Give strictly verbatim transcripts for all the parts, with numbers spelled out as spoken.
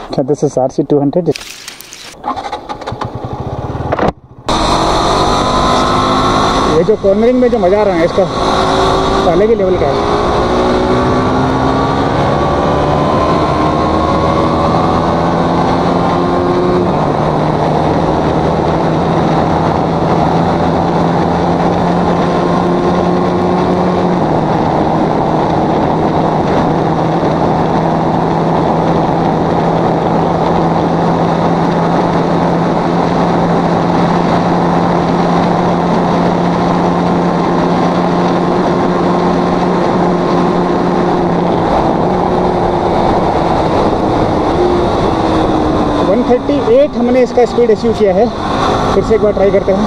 अच्छा, this is R C two hundred. ये जो कॉर्नरिंग में जो मज़ा आ रहा है इसका अलग ही लेवल का है। वन थर्टी एट हमने इसका स्पीड अचीव किया है। फिर से एक बार ट्राई करते हैं।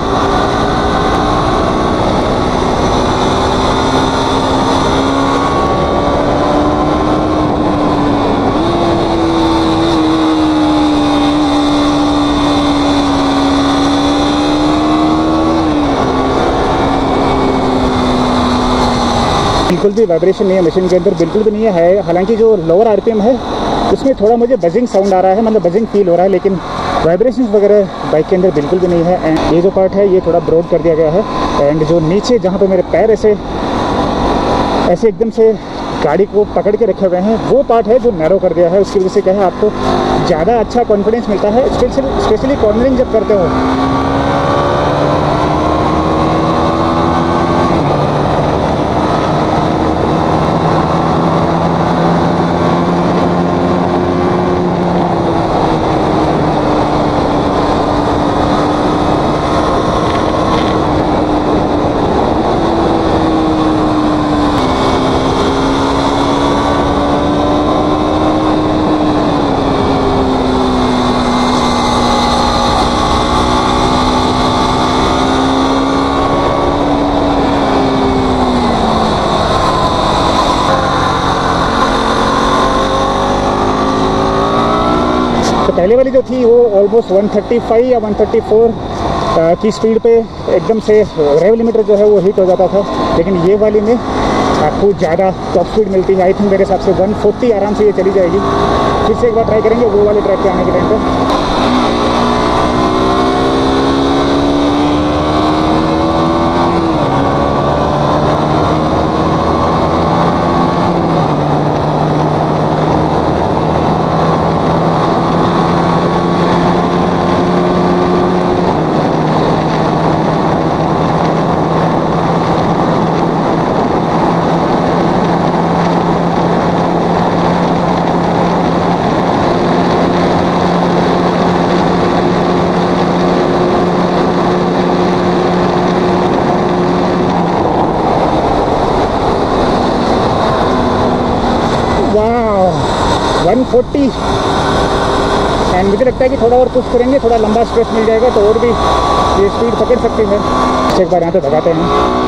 बिल्कुल भी वाइब्रेशन नहीं है मशीन के अंदर, बिल्कुल भी नहीं है। हालांकि जो लोअर आरपीएम है उसमें थोड़ा मुझे बजिंग साउंड आ रहा है, मतलब बजिंग फील हो रहा है, लेकिन वाइब्रेशंस वगैरह बाइक के अंदर बिल्कुल भी नहीं है। एंड ये जो पार्ट है ये थोड़ा ब्रॉड कर दिया गया है। एंड जो नीचे जहाँ पे मेरे पैर ऐसे ऐसे एकदम से गाड़ी को पकड़ के रखे हुए हैं वो पार्ट है जो नैरो कर दिया है। उसकी वजह से क्या है, आपको ज़्यादा अच्छा कॉन्फिडेंस मिलता है, स्पेशली स्पेशली कॉर्नरिंग जब करते हो। तो पहले वाली जो थी वो ऑलमोस्ट वन थर्टी फाइव या वन थर्टी फोर की स्पीड पे एकदम से रेव लिमिटर जो है वो हिट हो जाता था, लेकिन ये वाली में आपको ज़्यादा टॉप स्पीड मिलती है। आई थिंक मेरे हिसाब से वन फोर्टी आराम से ये चली जाएगी। फिर से एक बार ट्राई करेंगे वो वाले ट्रैक पे आने के टाइम पे। वन फोर्टी एंड मुझे लगता है कि थोड़ा और पुश करेंगे, थोड़ा लंबा स्ट्रेच मिल जाएगा तो और भी ये स्पीड पकड़ सकती है। एक बार यहाँ पे भगाते हैं।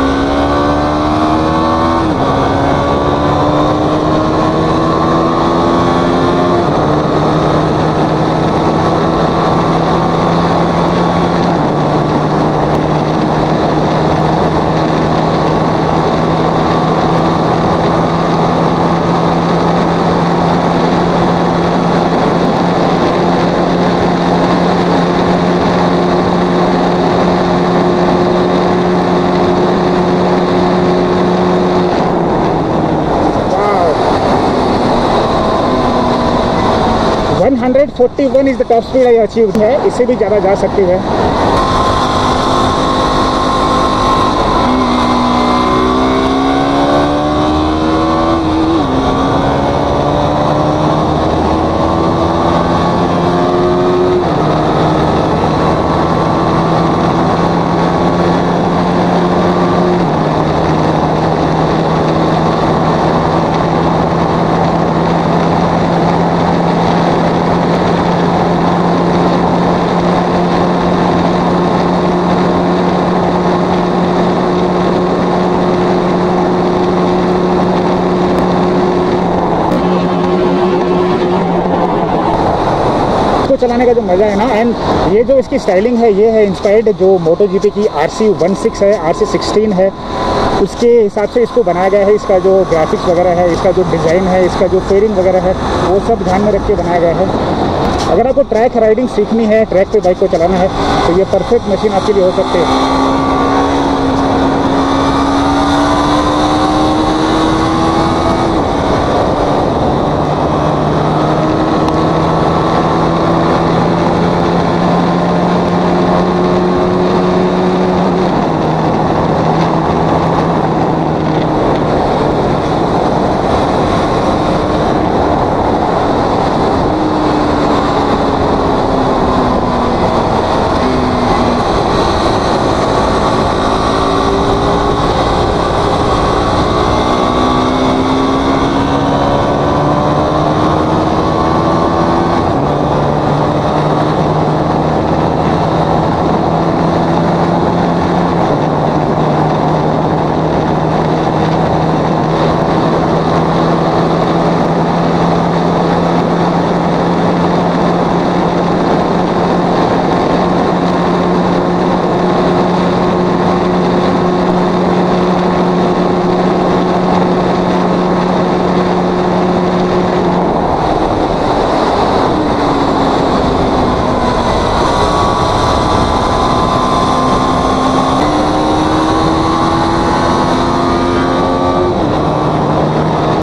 One forty one is the top speed I achieve है, इससे भी ज़्यादा जा सकती है। चलाने का जो मज़ा है ना, एंड ये जो इसकी स्टाइलिंग है ये है इंस्पायर्ड जो मोटो जीपी की आर सी वन सिक्स है, आर सी सिक्सटीन है, उसके हिसाब से इसको बनाया गया है। इसका जो ग्राफिक्स वगैरह है, इसका जो डिज़ाइन है, इसका जो फेयरिंग वगैरह है, वो सब ध्यान में रख के बनाया गया है। अगर आपको ट्रैक राइडिंग सीखनी है, ट्रैक पे बाइक को चलाना है, तो ये परफेक्ट मशीन आपके लिए हो सकते हैं।